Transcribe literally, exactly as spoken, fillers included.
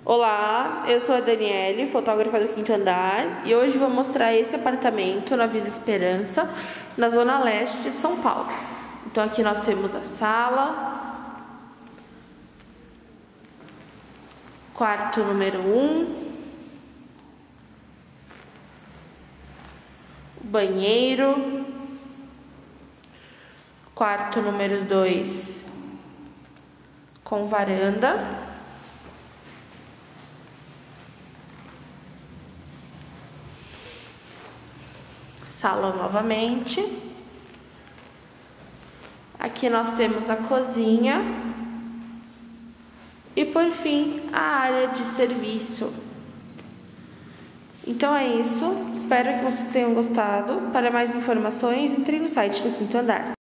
Olá, eu sou a Daniele, fotógrafa do quinto andar, e hoje vou mostrar esse apartamento na Vila Esperança, na zona leste de São Paulo. Então aqui nós temos a sala, quarto número um, banheiro, quarto número dois com varanda. Sala novamente. Aqui nós temos a cozinha. E por fim, a área de serviço. Então é isso. Espero que vocês tenham gostado. Para mais informações, entre no site do Quinto Andar.